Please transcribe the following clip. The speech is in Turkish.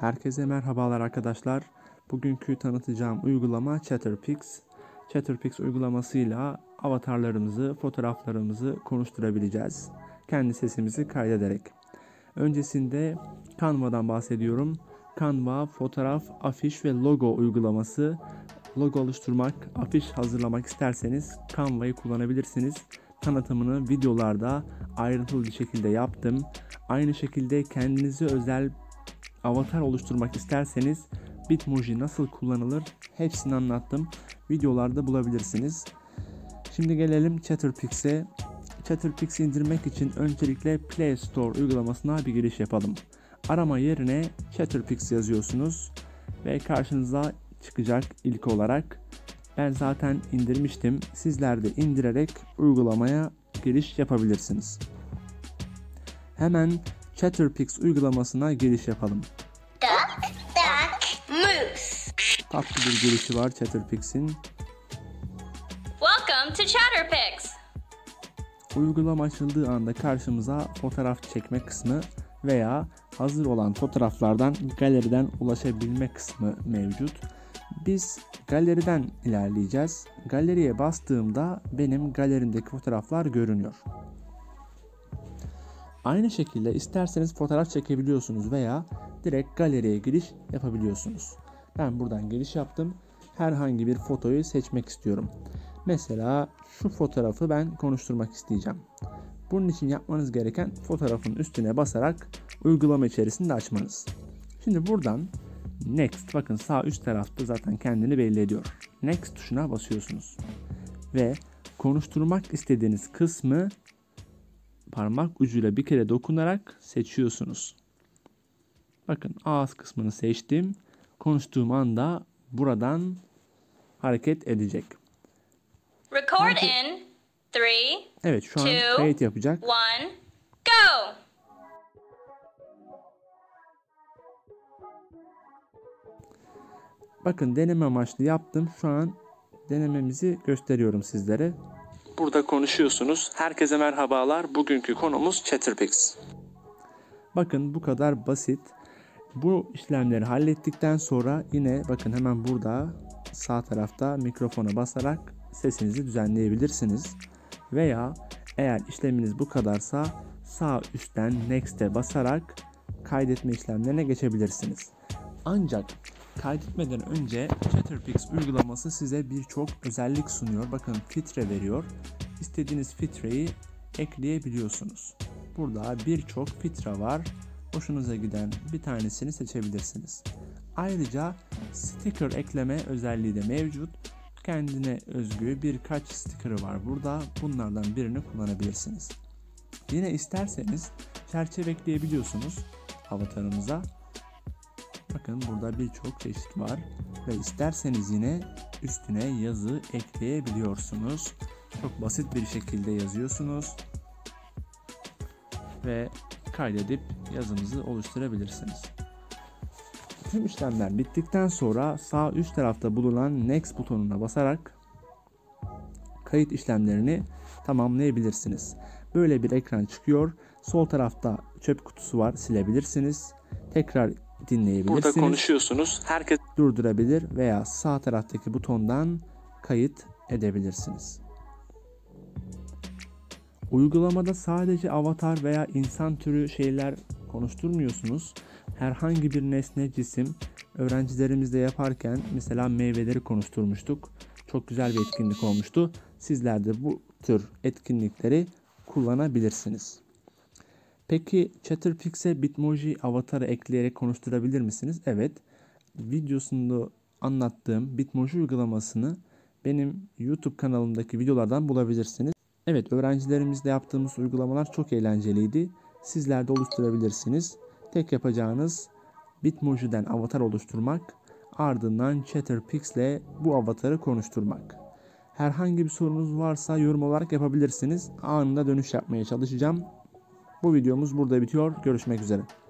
Herkese merhabalar arkadaşlar. Bugünkü tanıtacağım uygulama Chatterpix. Chatterpix uygulamasıyla avatarlarımızı, fotoğraflarımızı konuşturabileceğiz. Kendi sesimizi kaydederek. Öncesinde Canva'dan bahsediyorum. Canva fotoğraf, afiş ve logo uygulaması. Logo oluşturmak, afiş hazırlamak isterseniz Canva'yı kullanabilirsiniz. Tanıtımını videolarda ayrıntılı bir şekilde yaptım. Aynı şekilde kendinize özel avatar oluşturmak isterseniz Bitmoji nasıl kullanılır hepsini anlattım. Videolarda bulabilirsiniz. Şimdi gelelim Chatterpix'e. Chatterpix'i indirmek için öncelikle Play Store uygulamasına bir giriş yapalım. Arama yerine Chatterpix yazıyorsunuz ve karşınıza çıkacak ilk olarak. Ben zaten indirmiştim. Sizler de indirerek uygulamaya giriş yapabilirsiniz. Hemen Chatterpix uygulamasına giriş yapalım. Duck, duck, moose. Tatlı bir girişi var Chatterpix'in. Welcome to Chatterpix. Uygulama açıldığı anda karşımıza fotoğraf çekme kısmı veya hazır olan fotoğraflardan galeriden ulaşabilme kısmı mevcut. Biz galeriden ilerleyeceğiz. Galeriye bastığımda benim galerimdeki fotoğraflar görünüyor. Aynı şekilde isterseniz fotoğraf çekebiliyorsunuz veya direkt galeriye giriş yapabiliyorsunuz. Ben buradan giriş yaptım. Herhangi bir fotoyu seçmek istiyorum. Mesela şu fotoğrafı ben konuşturmak isteyeceğim. Bunun için yapmanız gereken fotoğrafın üstüne basarak uygulama içerisinde açmanız. Şimdi buradan Next, bakın sağ üst tarafta zaten kendini belli ediyor. Next tuşuna basıyorsunuz. Ve konuşturmak istediğiniz kısmı parmak ucuyla bir kere dokunarak seçiyorsunuz. Bakın ağız kısmını seçtim. Konuştuğum anda buradan hareket edecek. Record in 3, Evet, şu an 2, kayıt yapacak. 1, go! Bakın deneme amaçlı yaptım. Şu an denememizi gösteriyorum sizlere. Burada konuşuyorsunuz. Herkese merhabalar. Bugünkü konumuz Chatterpix. Bakın bu kadar basit. Bu işlemleri hallettikten sonra yine bakın hemen burada sağ tarafta mikrofona basarak sesinizi düzenleyebilirsiniz. Veya eğer işleminiz bu kadarsa sağ üstten Next'e basarak kaydetme işlemlerine geçebilirsiniz. Ancak kaydetmeden önce Chatterpix uygulaması size birçok özellik sunuyor. Bakın filtre veriyor. İstediğiniz filtreyi ekleyebiliyorsunuz. Burada birçok filtre var. Hoşunuza giden bir tanesini seçebilirsiniz. Ayrıca sticker ekleme özelliği de mevcut. Kendine özgü birkaç sticker'ı var burada. Bunlardan birini kullanabilirsiniz. Yine isterseniz çerçeve ekleyebiliyorsunuz avatarınıza. Bakın burada birçok çeşit var ve isterseniz yine üstüne yazı ekleyebiliyorsunuz. Çok basit bir şekilde yazıyorsunuz ve kaydedip yazınızı oluşturabilirsiniz. Tüm işlemler bittikten sonra sağ üst tarafta bulunan Next butonuna basarak kayıt işlemlerini tamamlayabilirsiniz. Böyle bir ekran çıkıyor. Sol tarafta çöp kutusu var, silebilirsiniz. Tekrar dinleyebilirsiniz. Burada konuşuyorsunuz. Herkes durdurabilir veya sağ taraftaki butondan kayıt edebilirsiniz. Uygulamada sadece avatar veya insan türü şeyler konuşturmuyorsunuz. Herhangi bir nesne, cisim, öğrencilerimizle yaparken mesela meyveleri konuşturmuştuk. Çok güzel bir etkinlik olmuştu. Sizler de bu tür etkinlikleri kullanabilirsiniz. Peki Chatterpix'e Bitmoji avatarı ekleyerek konuşturabilir misiniz? Evet. Videosunda anlattığım Bitmoji uygulamasını benim YouTube kanalımdaki videolardan bulabilirsiniz. Evet, öğrencilerimizle yaptığımız uygulamalar çok eğlenceliydi. Sizler de oluşturabilirsiniz. Tek yapacağınız Bitmoji'den avatar oluşturmak, ardından Chatterpix ile bu avatarı konuşturmak. Herhangi bir sorunuz varsa yorum olarak yapabilirsiniz. Anında dönüş yapmaya çalışacağım. Bu videomuz burada bitiyor. Görüşmek üzere.